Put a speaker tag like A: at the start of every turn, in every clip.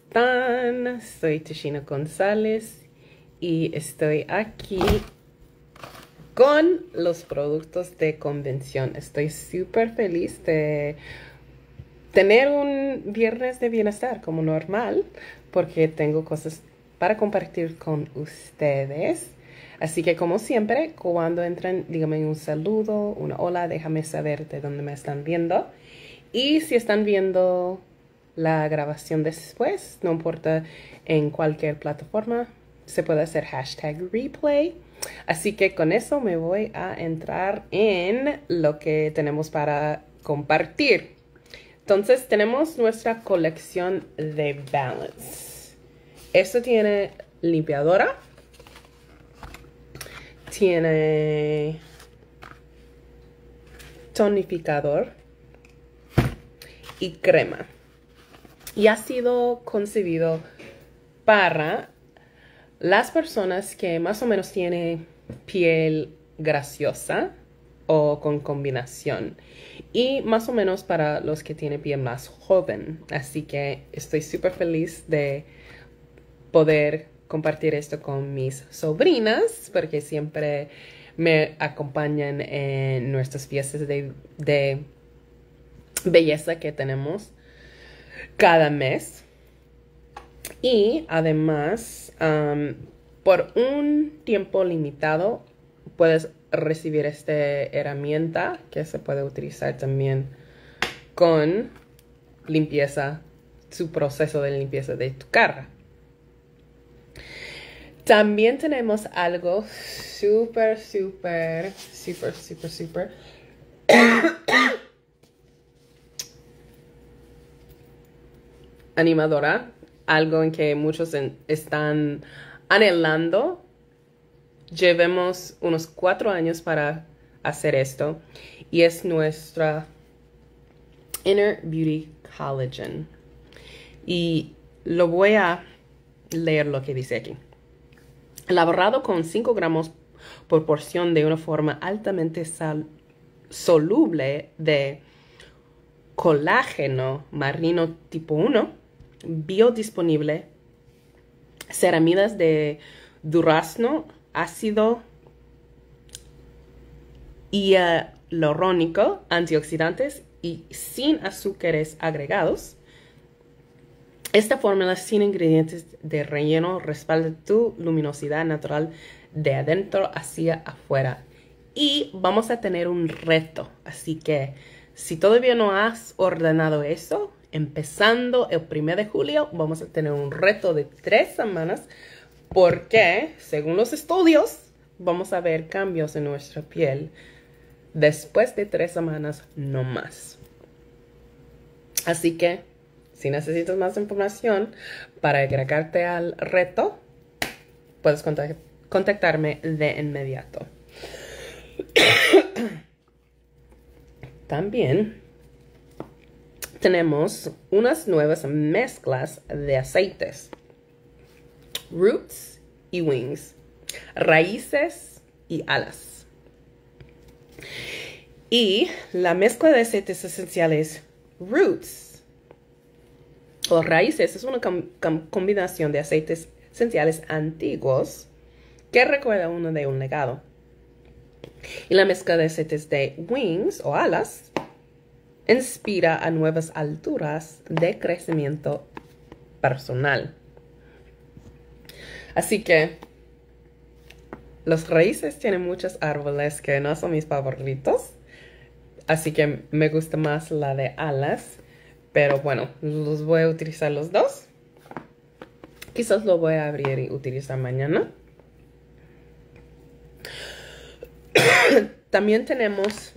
A: están? Soy Tashina González y estoy aquí con los productos de convención. Estoy súper feliz de tener un viernes de bienestar como normal porque tengo cosas para compartir con ustedes. Así que como siempre, cuando entren, díganme un saludo, una hola, déjame saber de dónde me están viendo. Y si están viendo la grabación después, no importa en cualquier plataforma, se puede hacer hashtag replay. Así que con eso me voy a entrar en lo que tenemos para compartir. Entonces tenemos nuestra colección de Balance. Esto tiene limpiadora, tiene tonificador y crema. Y ha sido concebido para las personas que más o menos tienen piel graciosa o con combinación. Y más o menos para los que tienen piel más joven. Así que estoy súper feliz de poder compartir esto con mis sobrinas, porque siempre me acompañan en nuestras fiestas de belleza que tenemos cada mes. Y además, por un tiempo limitado, puedes recibir esta herramienta que se puede utilizar también con limpieza, su proceso de limpieza de tu cara. También tenemos algo súper animadora, algo en que muchos están anhelando. Llevemos unos 4 años para hacer esto y es nuestra Inner Beauty Collagen. Y lo voy a leer lo que dice aquí. Elaborado con 5 gramos por porción de una forma altamente soluble de colágeno marino tipo 1, biodisponible, ceramidas de durazno, ácido hialurónico, antioxidantes y sin azúcares agregados. Esta fórmula sin ingredientes de relleno respalda tu luminosidad natural de adentro hacia afuera. Y vamos a tener un reto, así que si todavía no has ordenado eso, empezando el 1 de julio, vamos a tener un reto de 3 semanas porque, según los estudios, vamos a ver cambios en nuestra piel después de 3 semanas, no más. Así que, si necesitas más información para agregarte al reto, puedes contactarme de inmediato. También tenemos unas nuevas mezclas de aceites. Roots y Wings. Raíces y alas. Y la mezcla de aceites esenciales Roots o raíces es una combinación de aceites esenciales antiguos que recuerda uno de un legado. Y la mezcla de aceites de Wings o alas inspira a nuevas alturas de crecimiento personal. Así que los raíces tienen muchos árboles que no son mis favoritos. Así que me gusta más la de alas. Pero bueno, los voy a utilizar los dos. Quizás lo voy a abrir y utilizar mañana. También tenemos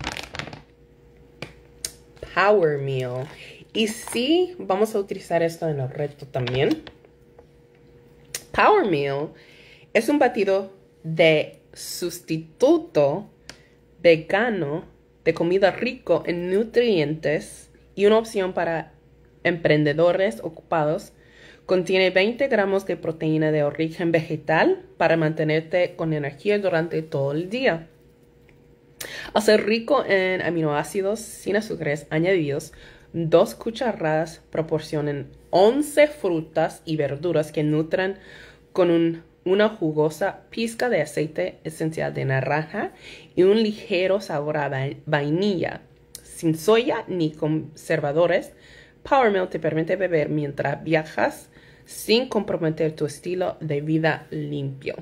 A: Power Meal. Y sí, vamos a utilizar esto en el reto también. Power Meal es un batido de sustituto vegano de comida rico en nutrientes y una opción para emprendedores ocupados. Contiene 20 gramos de proteína de origen vegetal para mantenerte con energía durante todo el día. Al ser rico en aminoácidos sin azúcares añadidos, 2 cucharadas proporcionen 11 frutas y verduras que nutran con una jugosa pizca de aceite esencial de naranja y un ligero sabor a vainilla. Sin soya ni conservadores, Power Milk te permite beber mientras viajas sin comprometer tu estilo de vida limpio.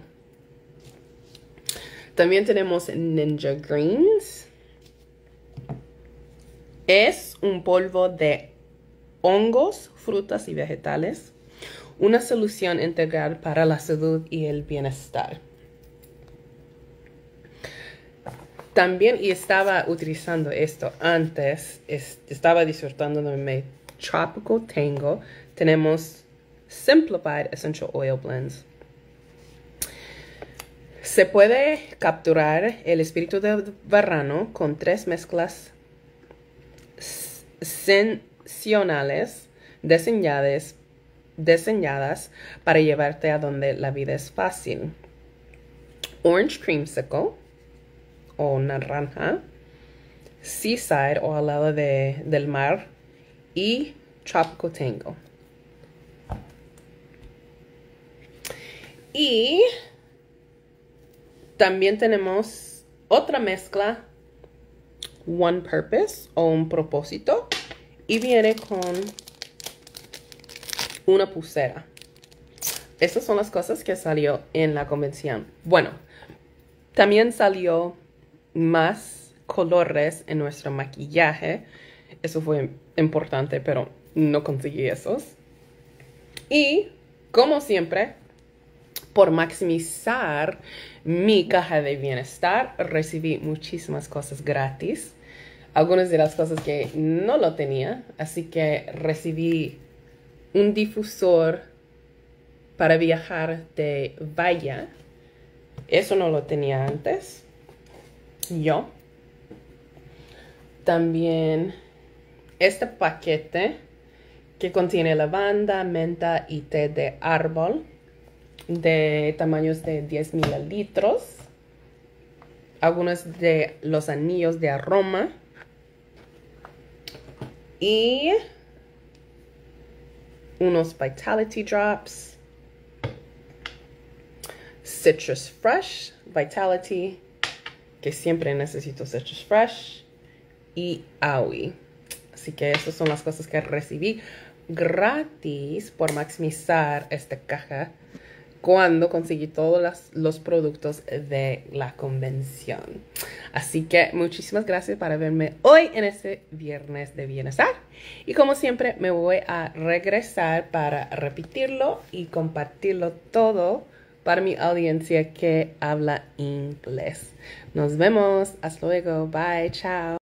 A: También tenemos Ninja Greens. Es un polvo de hongos, frutas y vegetales. Una solución integral para la salud y el bienestar. También, y estaba utilizando esto antes, estaba disfrutando de mi Tropical Tango. Tenemos Simplified Essential Oil Blends. Se puede capturar el espíritu del verano con 3 mezclas sensacionales diseñadas para llevarte a donde la vida es fácil. Orange Creamsicle o naranja, Seaside o al lado del mar y Tropical Tango. Y también tenemos otra mezcla, One Purpose o un propósito, y viene con una pulsera. Estas son las cosas que salió en la convención. Bueno, también salió más colores en nuestro maquillaje. Eso fue importante, pero no conseguí esos. Y, como siempre, por maximizar mi caja de bienestar, recibí muchísimas cosas gratis. Algunas de las cosas que no lo tenía. Así que recibí un difusor para viajar de valla. Eso no lo tenía antes. Yo. También este paquete que contiene lavanda, menta y té de árbol de tamaños de 10 mililitros. Algunos de los anillos de aroma. Y unos Vitality Drops. Citrus Fresh Vitality, que siempre necesito Citrus Fresh. Y Aoi. Así que estas son las cosas que recibí gratis por maximizar esta caja cuando conseguí todos los productos de la convención. Así que muchísimas gracias por verme hoy en este viernes de bienestar. Y como siempre me voy a regresar para repetirlo y compartirlo todo para mi audiencia que habla inglés. Nos vemos. Hasta luego. Bye. Chao.